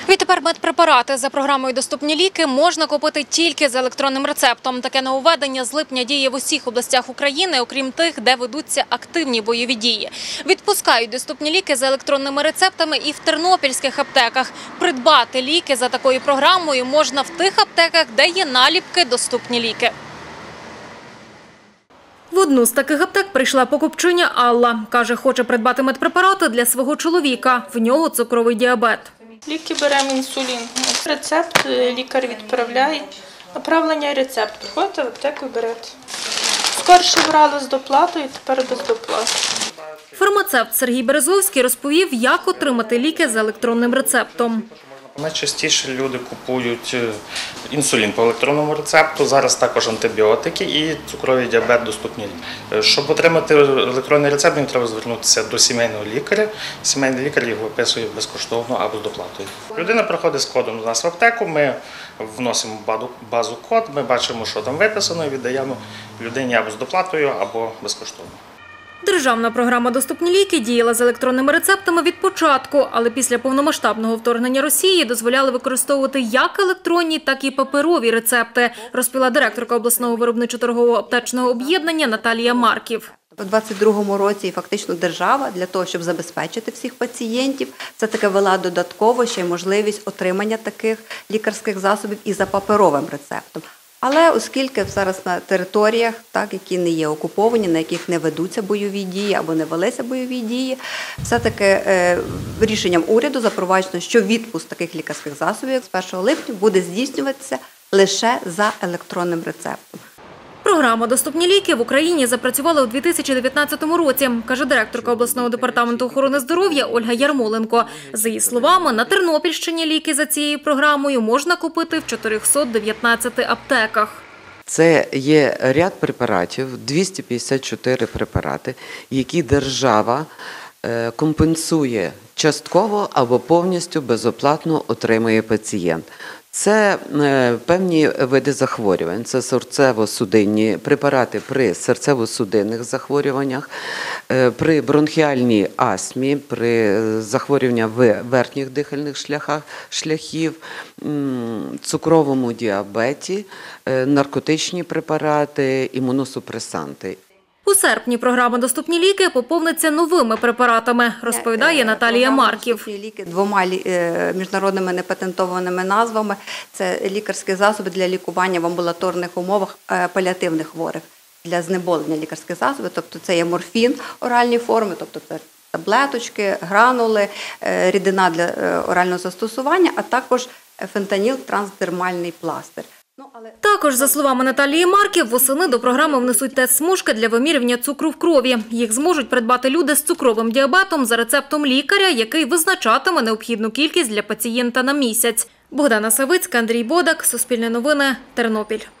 Відтепер медпрепарати за програмою «Доступні ліки» можна купити тільки за електронним рецептом. Таке нововведення з липня діє в усіх областях України, окрім тих, де ведуться активні бойові дії. Відпускають доступні ліки за електронними рецептами і в тернопільських аптеках. Придбати ліки за такою програмою можна в тих аптеках, де є наліпки «Доступні ліки». В одну з таких аптек прийшла покупчиня Алла. Каже, хоче придбати медпрепарати для свого чоловіка. В нього цукровий діабет. Ліки беремо інсулін. Рецепт лікар відправляє. Направлення рецепт. Приходите в аптеку і берете. Скорше брали з доплатою, тепер без доплати. Фармацевт Сергій Березовський розповів, як отримати ліки за електронним рецептом. Найчастіше люди купують інсулін по електронному рецепту, зараз також антибіотики і цукровий діабет доступні ліки. Щоб отримати електронний рецепт, їм треба звернутися до сімейного лікаря. Сімейний лікар їх виписує безкоштовно або з доплатою. Людина приходить з кодом до нас в аптеку, ми вносимо базу код, ми бачимо, що там виписано, і віддаємо людині або з доплатою, або безкоштовно. Державна програма «Доступні ліки» діяла з електронними рецептами від початку, але після повномасштабного вторгнення Росії дозволяли використовувати як електронні, так і паперові рецепти, розповіла директорка обласного виробничо-торгового аптечного об'єднання Наталія Марків. У 2022 році фактично держава для того, щоб забезпечити всіх пацієнтів, все-таки ввела додатково ще й можливість отримання таких лікарських засобів і за паперовим рецептом. Але оскільки зараз на територіях, які не є окуповані, на яких не ведуться бойові дії або не велися бойові дії, все-таки рішенням уряду запроваджено, що відпуск таких лікарських засобів з 1 липня буде здійснюватися лише за електронним рецептом. Програма «Доступні ліки» в Україні запрацювала у 2019 році, каже директорка обласного департаменту охорони здоров'я Ольга Ярмоленко. За її словами, на Тернопільщині ліки за цією програмою можна купити в 419 аптеках. Це є ряд препаратів, 254 препарати, які держава компенсує частково або повністю безоплатно отримує пацієнт. Це певні види захворювань, це серцево-судинні препарати при серцево-судинних захворюваннях, при бронхіальній астмі, при захворюваннях верхніх дихальних шляхів, цукровому діабеті, наркотичні препарати, імуносупресанти. У серпні програма «Доступні ліки» поповниться новими препаратами, розповідає Наталія Марків. «Доступні ліки» двома міжнародними непатентованими назвами. Це лікарські засоби для лікування в амбулаторних умовах паліативних хворих, для знеболення лікарських засобів. Тобто це є морфін оральні форми, тобто це таблеточки, гранули, рідина для орального застосування, а також фентаніл трансдермальний пластир. Також, за словами Наталії Марків, восени до програми внесуть тест-смужки для вимірювання цукру в крові. Їх зможуть придбати люди з цукровим діабетом за рецептом лікаря, який визначатиме необхідну кількість для пацієнта на місяць. Богдана Савицька, Андрій Бодак, Суспільне новини, Тернопіль.